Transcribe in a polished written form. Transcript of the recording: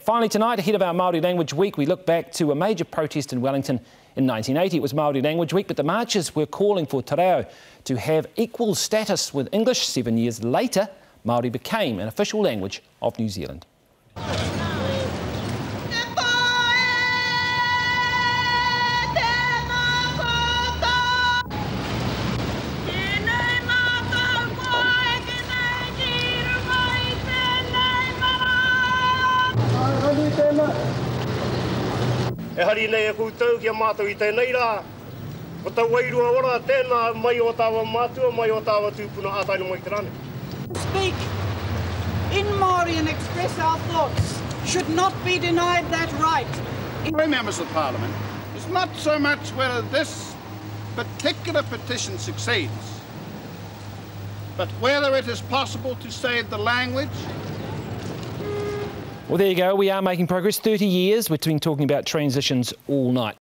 Finally tonight, ahead of our Māori Language Week, we look back to a major protest in Wellington in 1980. It was Māori Language Week, but the marchers were calling for te reo to have equal status with English. 7 years later, Māori became an official language of New Zealand. E hari nei e koutou kia mātou I tēnei rā. O tā wairua ora tēnā mai o tāwa mātua, mai o tāwa tūpuna ātaino mai te rane. Speak in Māori and express our thoughts should not be denied that right. Members of Parliament, it's not so much whether this particular petition succeeds, but whether it is possible to save the language. Well, there you go. We are making progress. 30 years. We've been talking about transitions all night.